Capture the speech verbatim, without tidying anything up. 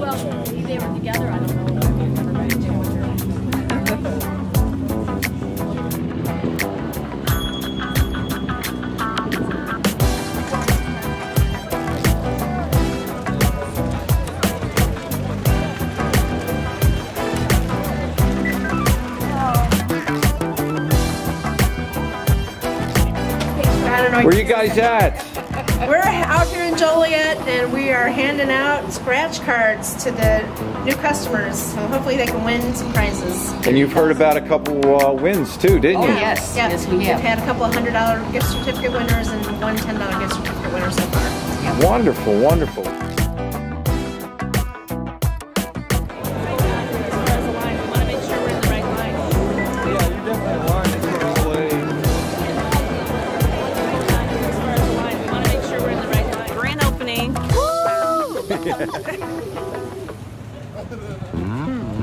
Well, they were together, I don't know. Everybody did with her. Where you guys at? We're out here in Joliet and we are handing out scratch cards to the new customers, so hopefully they can win some prizes. And you've heard about a couple uh, wins too, didn't Oh, you? yes. Yeah. Yes, we We've have. had a couple of hundred dollar gift certificate winners and one ten dollar gift certificate winner so far. Yeah. Wonderful, wonderful. Woo!